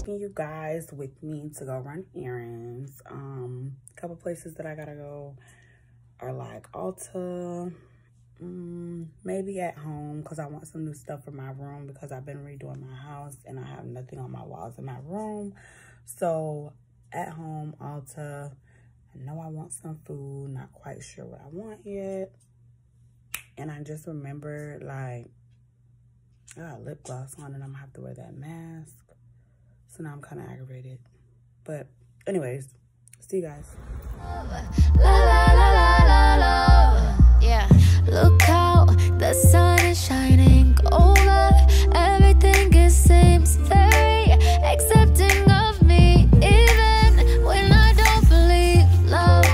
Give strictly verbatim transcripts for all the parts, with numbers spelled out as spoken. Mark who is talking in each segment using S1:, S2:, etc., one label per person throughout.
S1: taking you guys with me to go run errands. Um, a couple places that I gotta go are like Ulta, um, maybe at home because I want some new stuff for my room because I've been redoing my house and I have nothing on my walls in my room. So at home, Ulta. I know I want some food, not quite sure what I want yet. And I just remembered, like, I got lip gloss on and I'm gonna have to wear that mask. So now I'm kind of aggravated. But anyways, see you guys.
S2: La, la, la, la, la. Yeah, look out, the sun is shining over. Everything it seems very accepting of me, even when I don't believe love.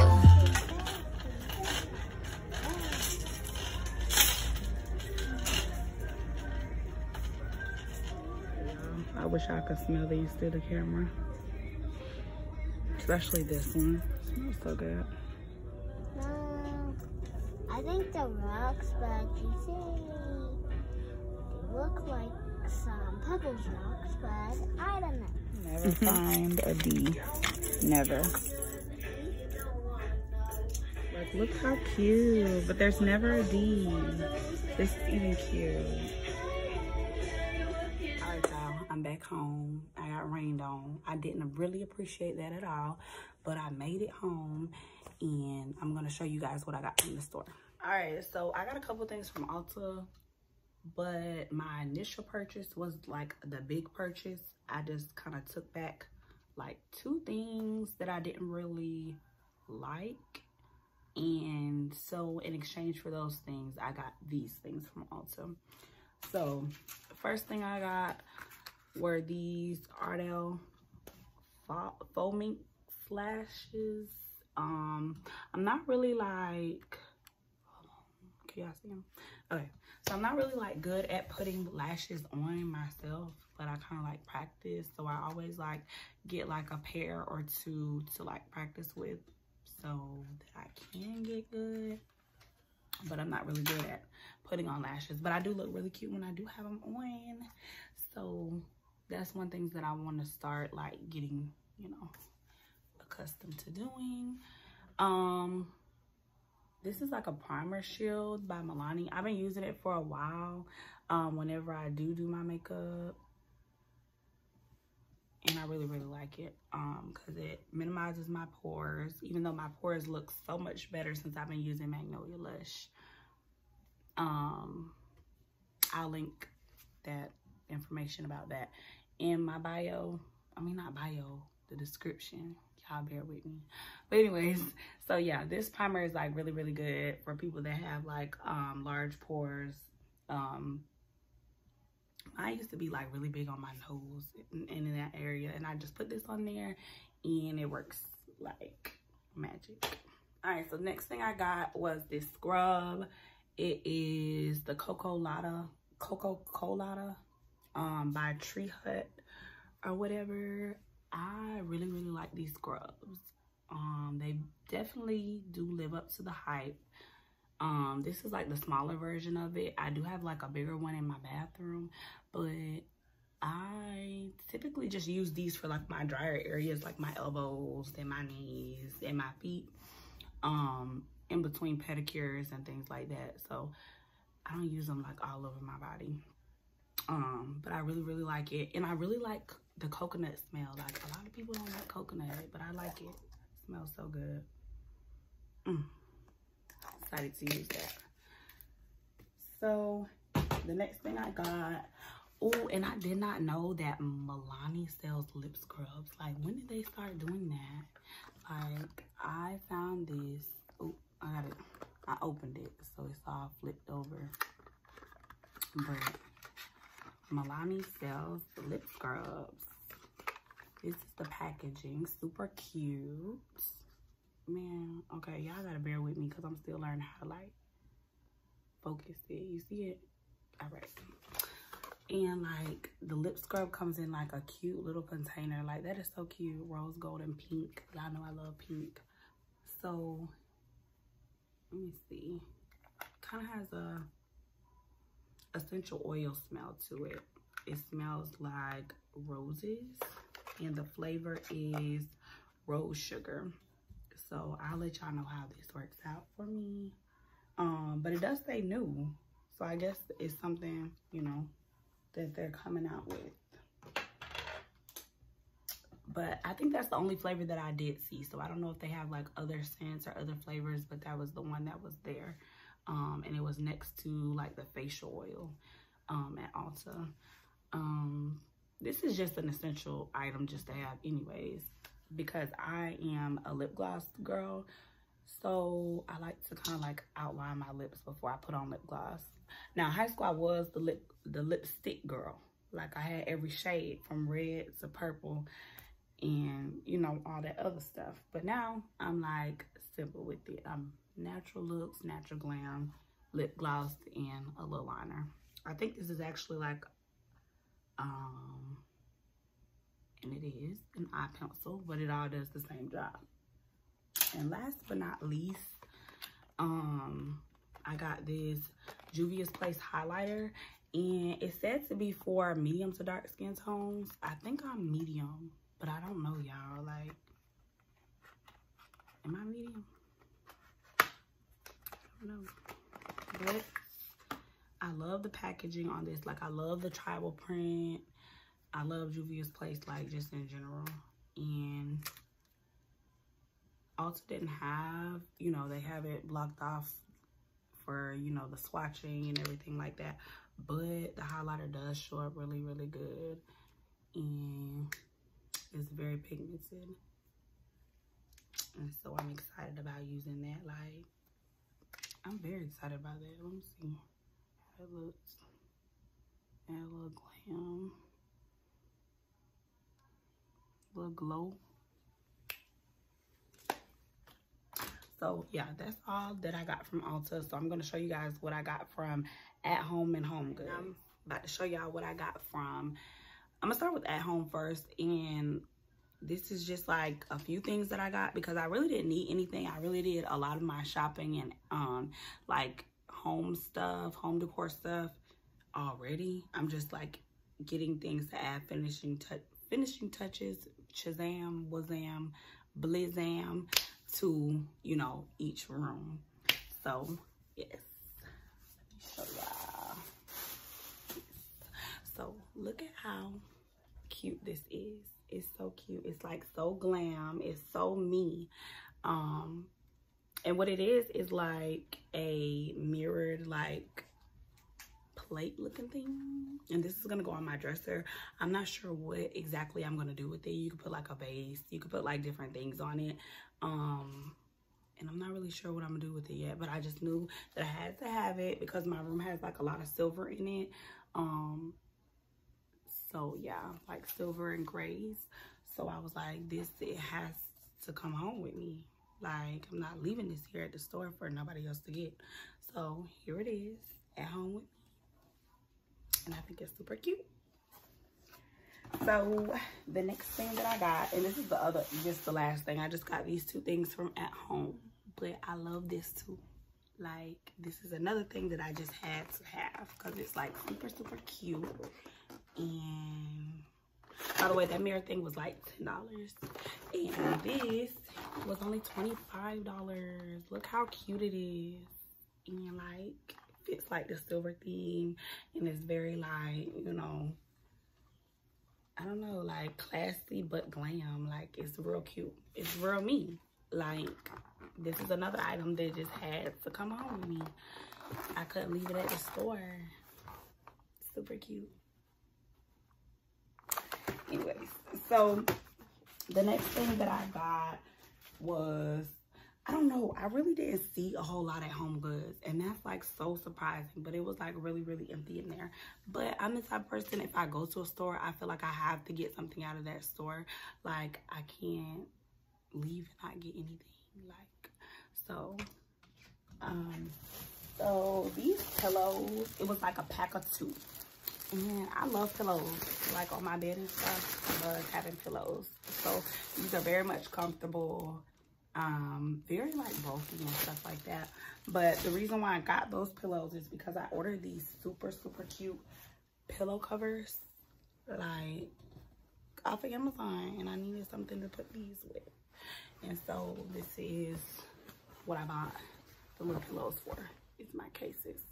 S1: I wish I could smell these through the camera. Especially this one. It smells so good.
S3: No, I think the rocks, but you see, they look like some Pebbles rocks, but I don't know.
S1: Never find a D. Never. Like, look how cute. But there's never a D. This is even cute. I'm back home. I got rained on. I didn't really appreciate that at all, but I made it home and I'm gonna show you guys what I got from the store. All right, so I got a couple things from Ulta, but my initial purchase was like the big purchase. I just kind of took back like two things that I didn't really like, and so in exchange for those things, I got these things from Ulta. So first thing I got were these Ardell foaming lashes. Um, I'm not really like, hold on, can y'all see them? Okay, so I'm not really like good at putting lashes on myself, but I kind of like practice. So I always like get like a pair or two to like practice with so that I can get good. But I'm not really good at putting on lashes, but I do look really cute when I do have them on. So that's one thing that I want to start like getting, you know, accustomed to doing. Um, this is like a primer shield by Milani. I've been using it for a while. Um, whenever I do do my makeup, and I really really like it. Um, cause it minimizes my pores. Even though my pores look so much better since I've been using Magnolia Lush. Um, I'll link that information about that in my bio. I mean, not bio, the description. Y'all bear with me. But anyways, so yeah, this primer is like really, really good for people that have like um, large pores. Um, I used to be like really big on my nose and in that area. And I just put this on there and it works like magic. All right, so next thing I got was this scrub. It is the Coco Lotta, Coco Colada um, by Tree Hut or whatever. I really, really like these scrubs. Um, they definitely do live up to the hype. Um, this is like the smaller version of it. I do have like a bigger one in my bathroom, but I typically just use these for like my drier areas, like my elbows and my knees and my feet, um, in between pedicures and things like that. So I don't use them like all over my body. Um, but I really, really like it. And I really like the coconut smell. Like a lot of people don't like coconut, but I like it. It smells so good. Mm. Excited to use that. So the next thing I got, oh, and I did not know that Milani sells lip scrubs. Like, when did they start doing that? Like, I found this. Oh, I got it. I opened it, so it's all flipped over. But Milani sells the lip scrubs. This is the packaging. Super cute. Man, okay, y'all gotta bear with me because I'm still learning how to like focus it. You see it? All right. And like the lip scrub comes in like a cute little container. Like, that is so cute. Rose gold and pink. Y'all know I love pink. So let me see. Kind of has a essential oil smell to it. It smells like roses. and the flavor is rose sugar. So I'll let y'all know how this works out for me. Um, but it does say new, so I guess it's something, you know, that they're coming out with. But I think that's the only flavor that I did see. So I don't know if they have like other scents or other flavors, but that was the one that was there. Um, and it was next to like the facial oil um, at Ulta. Um, this is just an essential item just to have anyways, because I am a lip gloss girl. So I like to kind of like outline my lips before I put on lip gloss. Now, high school, I was the lip, the lipstick girl. Like I had every shade from red to purple and, you know, all that other stuff. But now I'm like simple with it. I'm natural looks, natural glam, lip gloss, and a little liner. I think this is actually like, um, and it is an eye pencil, but it all does the same job. And last but not least, um, I got this Juvia's Place highlighter, and it's said to be for medium to dark skin tones. I think I'm medium, but I don't know, y'all. Like, am I medium? I don't know. But I love the packaging on this. Like, I love the tribal print. I love Juvia's Place, like, just in general. And Ulta didn't have, you know, they have it blocked off for, you know, the swatching and everything like that. But the highlighter does show up really, really good. And it's very pigmented. And so I'm excited about using that. Like, I'm very excited about that. Let me see how it looks. Add a little glam. A little glow. So yeah, that's all that I got from Ulta. So I'm going to show you guys what I got from At Home and Home Goods. I'm about to show y'all what I got from, I'm going to start with At Home first. And this is just like a few things that I got because I really didn't need anything. I really did a lot of my shopping and um like home stuff, home decor stuff already. I'm just like getting things to add finishing, touch, finishing touches, Shazam, Wazam, Blizzam, to, you know, each room. So yes, let me show y'all. So look at how cute this is. It's so cute. It's like so glam. It's so me. Um and what it is is like a mirrored like plate looking thing, and this is gonna go on my dresser. I'm not sure what exactly I'm gonna do with it. You could put like a vase, you could put like different things on it, um and I'm not really sure what I'm gonna do with it yet, but I just knew that I had to have it because my room has like a lot of silver in it. Um so yeah, like silver and grays. So I was like, this, it has to come home with me. Like, I'm not leaving this here at the store for nobody else to get. So here it is, at home with me. And I think it's super cute. So the next thing that I got, and this is the other, just the last thing. I just got these two things from At Home, but I love this too. Like, this is another thing that I just had to have because it's like super, super cute. And by the way, that mirror thing was like ten dollars. And this was only twenty-five dollars. Look how cute it is. And like, it's like the silver theme, and it's very like, you know, I don't know, like classy but glam. Like, it's real cute. It's real me. Like, this is another item that just had to come home with me. I couldn't leave it at the store. Super cute. Anyways, so the next thing that I got was, I don't know, I really didn't see a whole lot at Home Goods, and that's like so surprising, but it was like really, really empty in there. But I'm the type of person, if I go to a store, I feel like I have to get something out of that store. Like, I can't leave and not get anything. Like, so, um, so these pillows, it was like a pack of two. And I love pillows, like on my bed and stuff. I love having pillows. So these are very much comfortable, um, very like bulky and stuff like that. But the reason why I got those pillows is because I ordered these super, super cute pillow covers. Like, off of Amazon and I needed something to put these with. And so this is what I bought the little pillows for. It's my cases.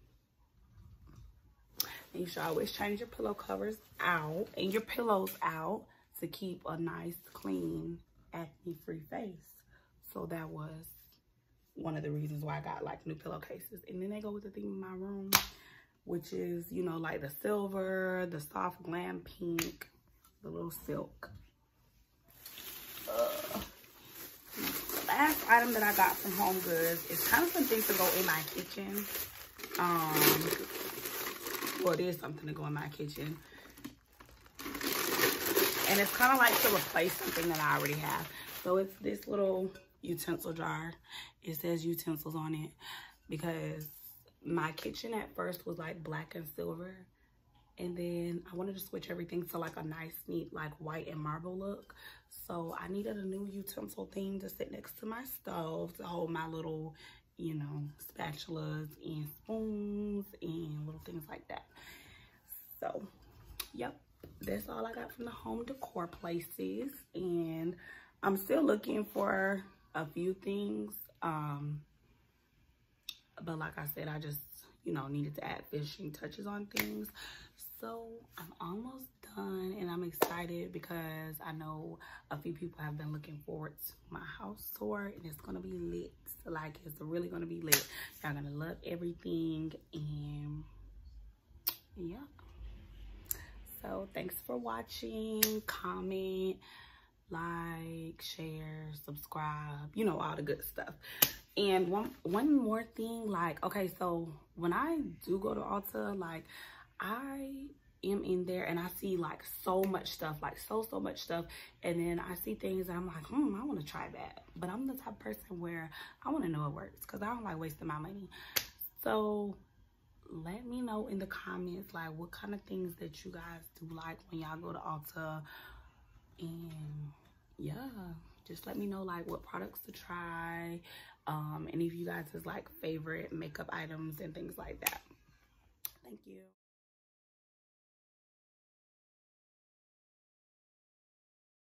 S1: And you should always change your pillow covers out and your pillows out to keep a nice, clean, acne-free face. So that was one of the reasons why I got like new pillowcases. And then they go with the theme of my room, which is, you know, like the silver, the soft glam pink, the little silk. Uh, the last item that I got from Home Goods is kind of some things to go in my kitchen. Um, well, it is something to go in my kitchen. And it's kind of like to replace something that I already have. So it's this little utensil jar. It says utensils on it because my kitchen at first was like black and silver. And then I wanted to switch everything to like a nice, neat, like white and marble look. So I needed a new utensil thing to sit next to my stove to hold my little, you know, spatulas and spoons and little things like that. So, yep, that's all I got from the home decor places. And I'm still looking for a few things. Um, but like I said, I just, you know, needed to add finishing touches on things. So I'm almost done and I'm excited because I know a few people have been looking forward to my house tour and it's gonna be lit. Like, it's really gonna be lit. Y'all gonna love everything. And yeah, so thanks for watching. Comment, like, share, subscribe, you know, all the good stuff. And one one more thing, like, okay, so when I do go to Ulta, like, I am in there and I see like so much stuff, like so so much stuff, and then I see things and I'm like, hmm, I want to try that. But I'm the type of person where I want to know it works because I don't like wasting my money. So let me know in the comments like what kind of things that you guys do like when y'all go to Ulta. And yeah, just let me know like what products to try, um and if you guys is like favorite makeup items and things like that. Thank you.